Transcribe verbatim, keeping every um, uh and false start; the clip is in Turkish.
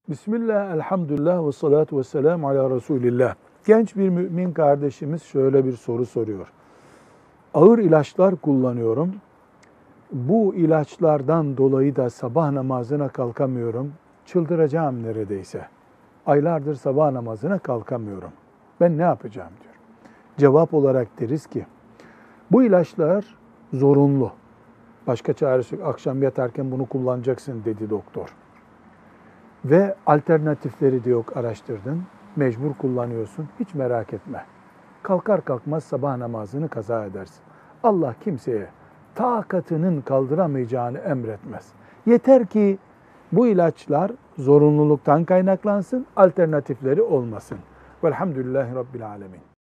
Bismillah, elhamdülillah ve salatu ve selamu ala Resulillah. Genç bir mümin kardeşimiz şöyle bir soru soruyor. Ağır ilaçlar kullanıyorum. Bu ilaçlardan dolayı da sabah namazına kalkamıyorum. Çıldıracağım neredeyse. Aylardır sabah namazına kalkamıyorum. Ben ne yapacağım diyor. Cevap olarak deriz ki, bu ilaçlar zorunlu. Başka çaresi yok. Akşam yatarken bunu kullanacaksın dedi doktor. Ve alternatifleri de yok, araştırdın. Mecbur kullanıyorsun. Hiç merak etme. Kalkar kalkmaz sabah namazını kaza edersin. Allah kimseye takatının kaldıramayacağını emretmez. Yeter ki bu ilaçlar zorunluluktan kaynaklansın, alternatifleri olmasın. Velhamdülillahi Rabbil alemin.